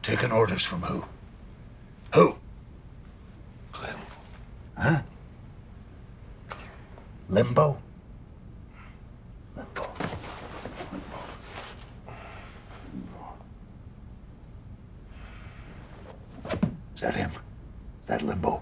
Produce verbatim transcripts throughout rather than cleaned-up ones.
Taking orders from who? Who? Huh? Limbo? Limbo. Limbo. Limbo. Is that him? Is that Limbo?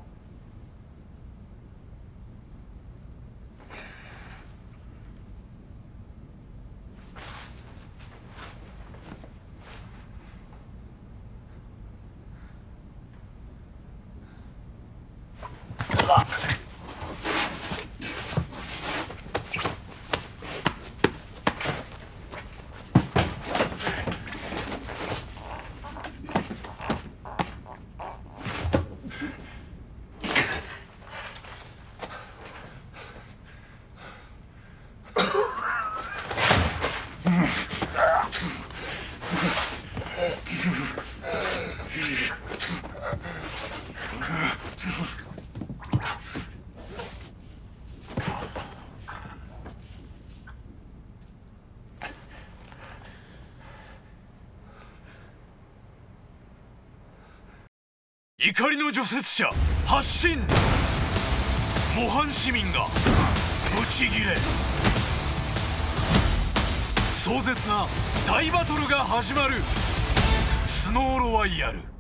怒りの除雪車発進。模範市民がブチギレ。壮絶な大バトルが始まる。スノーロワイヤル。